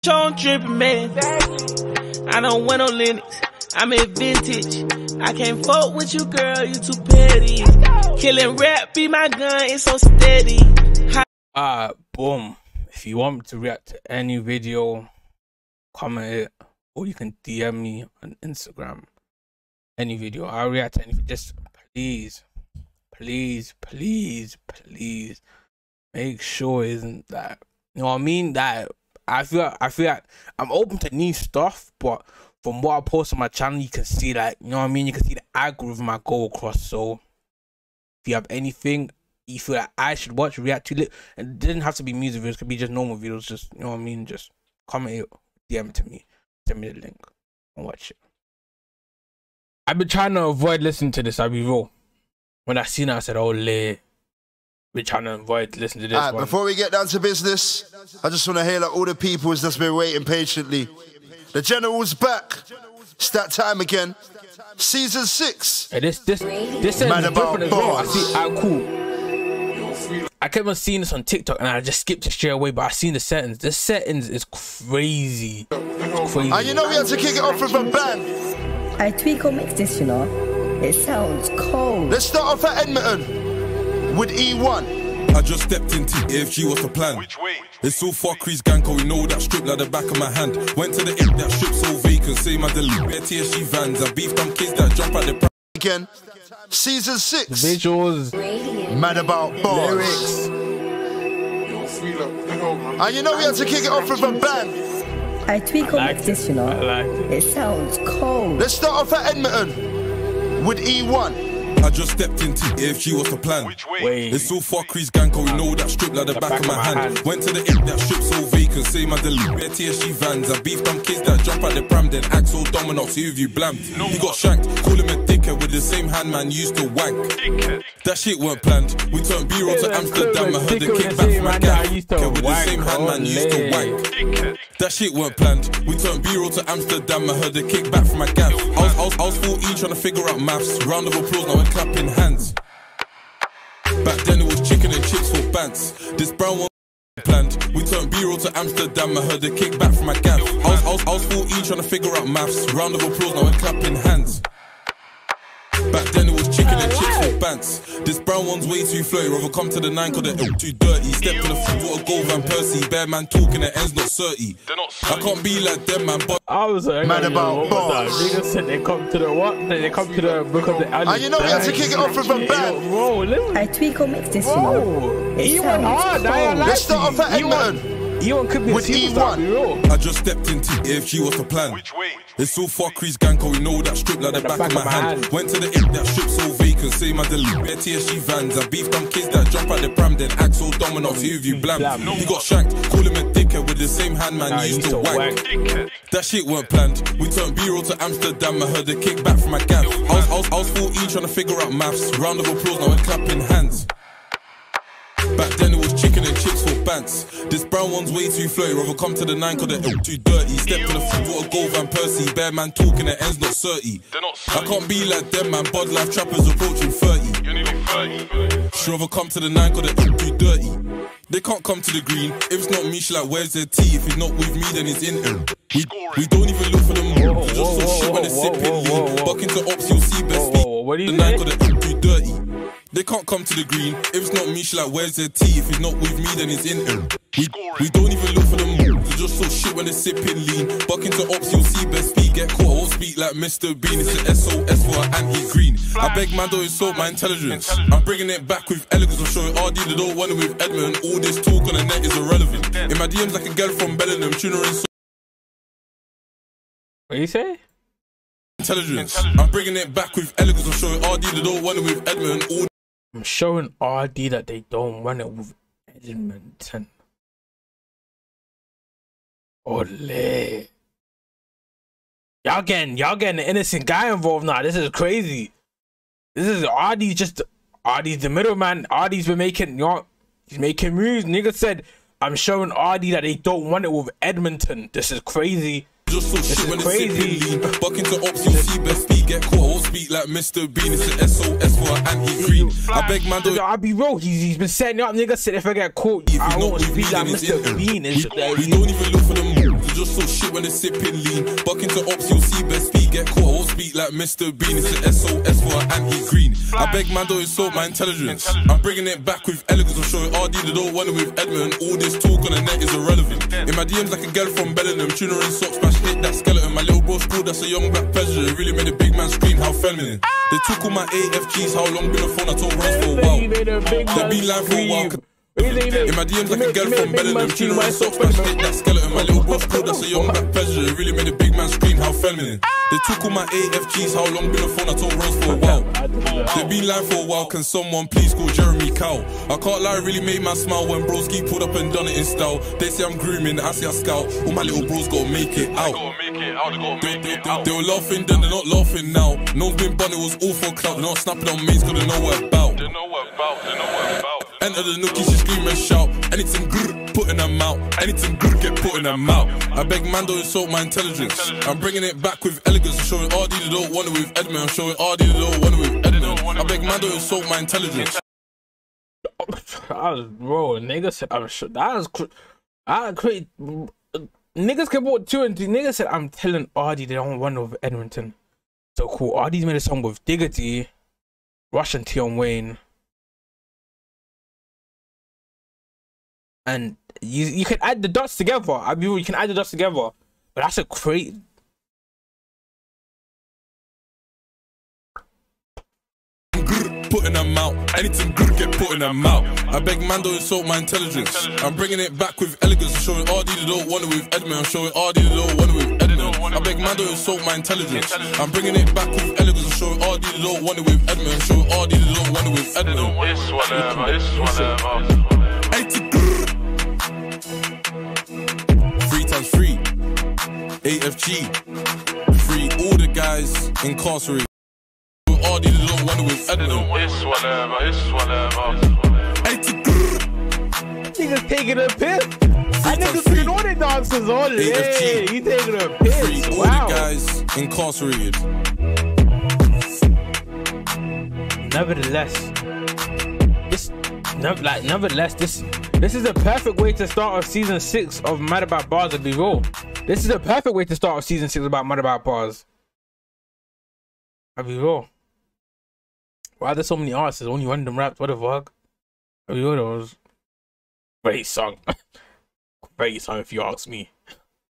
on dripping, man. I don't wear no Linux. I'm in vintage. I can't fuck with you, girl. You too petty. Killing rap be my gun. It's so steady. Boom. If you want me to react to any video, comment it, or you can DM me on Instagram. Any video, I'll react to anything. Just please, make sure it isn't that. You know what I mean? That I feel like I'm open to new stuff, but from what I post on my channel, you can see that, you know what I mean? You can see the algorithm I go across. So if you have anything you feel like I should watch, react to it, and it doesn't have to be music videos, it could be just normal videos, just, you know what I mean? Just comment it, DM it to me, send me the link, and watch it. I've been trying to avoid listening to this, I'll be real. When I seen it, I said, oh, late. We're trying to avoid listening to this one. Before we get down to business, I just want to hail all the people that's been waiting patiently. The General's back. It's that time again. Season 6. Hey, this sentence is different as well. I see, cool. I kept on seeing this on TikTok and I just skipped it straight away, but I seen the sentence. This sentence is crazy. It's crazy. And you know we had to kick it off with a bang. I tweak or mix this, you know. It sounds cold. Let's start off at Edmonton with E1. I just stepped into if she was the plan. Which way? It's all fuckeries, ganko, we know that strip like the back of my hand. Went to the ip, that strip so vacant, say my delete. Bare TSG vans, I beefed them kids that jump at the again. Season 6. Visuals. Mad about bars. Lyrics. And you know we had to kick it off with a bang. I tweak or mix this, you know. It sounds cold. Let's start off at Edmonton with E1. I just stepped into if she was the plan. Which way? It's all fuckeries, ganko, we know that strip like the back of my hand. Went to the ip, that strip so vacant, say my delete. Bare TSG vans, I beefed them kids that jump at the pram, then act so dominoes, who have you blammed? He got shanked, call him a dickhead with the same hand man used to wank. That shit weren't planned. We turned B-roll to Amsterdam, I heard the kickback from my gang. With the same hand man used to wank. That shit weren't planned. We turned B-roll to Amsterdam, I heard the kickback from my gang. I was 14 trying to figure out maths. Round of applause, now we're clapping hands. Back then it was chicken and chips for bants. This brown one planned. We turned B-roll to Amsterdam, I heard the kickback from my gang. I was 14 trying to figure out maths. Round of applause, now we're clapping hands. Back then it was chicken and chips for bants. This brown one's way too flowy. Rather come to the 9 cause they're too dirty. Step to the foot, go Van Persie. Bear man talking, the ends not 30. I can't be like them, man. But I was like, mad about bars. Niggas said they come to the what? They come to the because they. And you know we had to kick it off with a bang. I tweak or mix this, you know. It sounds cold. Let's start off at Edmonton. E1 could be with E1. I just stepped into if she was the plan. Which way? It's all fuckeries, ganko, we know that strip like the back of my hand. Went to the ip, that strip so vacant, say my delete. Bare TSG vans, I beefed them kids that jump at the pram, then act so dominoes, who have you blammed? He got shanked, call him a dickhead with the same hand man used to wank. That shit weren't planned. We turned B-roll to Amsterdam, I heard the kickback from my gang. I was 14 trying to figure out maths. Round of applause, now we're clapping hands. Back then it was chicken and chips for bants. This brown one's way too flowy. Rather come to the 9 cause they're too dirty. Step to the foot, go Van Persie. Bear man talking, the ends not 30. I can't be like them, man. Bud life trappers approaching 30. You need 30. Should rather come to the 9 cause they're too dirty. They can't come to the green. If it's not me, she like, where's their tea? If he's not with me, then he's in. We don't even look for them. Just so shit when they're sipping lean. Buck into ops, you'll see best speed. The 9 cause they're too dirty. They can't come to the green. If it's not me, she like, where's their tea? If he's not with me, then he's in. We don't even look for them. They're just so shit when they're sipping lean. Buck into ops, you'll see best speed. Get caught, won't speak like Mr. Bean. It's an SOS for an anti-green. I beg man, don't insult my intelligence. I'm bringing it back with elegance. I'm showing RD, they don't want it with Edmund. All this talk on the net is irrelevant. In my DMs like a girl from Bellingham, tuner and so. What you say? Intelligence. I'm bringing it back with elegance. I'm showing RD, they don't want it with Edmund. All I'm showing RD that they don't run it with Edmonton. Ole. Y'all getting the innocent guy involved now. This is crazy. This is RD's the middleman. RD's been making, he's making moves. Nigga said, I'm showing RD that they don't want it with Edmonton. This is crazy. Just so shit when it's buck into ops, you'll see best speed. Get caught, won't speak like Mr. Bean. It's an SOS for an anti-green. I beg man, don't. I'll be real. He's been setting up. Nigga said if I get caught, I won't speak like Mr. Bean. We don't even look for them. Just when they're sipping lean. Buck into ops, you'll see best speed. Get caught, I won't speak like Mr. Bean. It's an SOS for an anti-green. I beg man, don't insult my intelligence. I'm bringing it back with elegance. I'm showing RD they don't want it with Edmund. All this talk on the net is irrelevant. In my DMs like a girl from Bellingham. Tuna in socks, smash hit that skeleton. My little bro school, that's a young black pleasure. It really made a big man scream, how feminine. They took all my AFGs, how long been on the phone, I told Rose for a while. They've been lying for a while. In my DMs like a girl from Bellingham. Tuna in socks, smash hit that skeleton. My little bro school, that's a young black pleasure. It really made a big man scream, how feminine. They took all my AFGs, how long been on the phone, I told Rose for a while. They've been lying for a while, can someone please call Jeremy Cow? I can't lie, it really made my smile when broski pulled up and done it in style. They say I'm grooming, I say I scout. All my little bros gotta make it out. They were laughing then, they're not laughing now. No one's been bun, it was all for clout. They're not snapping on mates, cause they know what about. Enter the nookie, she scream and shout. Anything grr, put in her mouth. Anything grr, get put in her mouth. I beg man, don't insult my intelligence. I'm bringing it back with elegance. I'm showing RD they don't want it with Edmund. I'm showing RD they don't want it with Edmund. I beg man, don't insult my intelligence. Bro, niggas said I'm sure that was crazy. Niggas came out 2 and 3. Niggas said I'm telling RD they don't want it with Edmonton. So cool. RD's made a song with Diggity, Russian Tion Wayne. And you can add the dots together. I mean, you can add the dots together. But that's a crazy. Put in her mouth. Anything good get put in her mouth. I beg man, don't insult my intelligence. I'm bringing it back with elegance. I'm showing RD they don't want it with Edmund. I'm showing RD they don't want it with Edmund. I beg man, don't insult my intelligence. I'm bringing it back with elegance. I'm showing RD they don't want it with Edmund. I'm showing RD they don't want it with Edmund. It's whatever, it's whatever. 3 times 3 AFG. Free all the guys incarcerated. RD they don't want it with Edmund. It's whatever, it's whatever. Niggas taking a piss. I niggas doing all the dances all day. You taking a piss. Free all the guys incarcerated. Nevertheless, this is a perfect way to start off season 6 of Mad About Bars. To be real, this is a perfect way to start off season 6 about Mad About Bars. I'll be real. Why are there so many artists? Only one of them raps. What the fuck? I'll be real, that was great song. Great song if you ask me.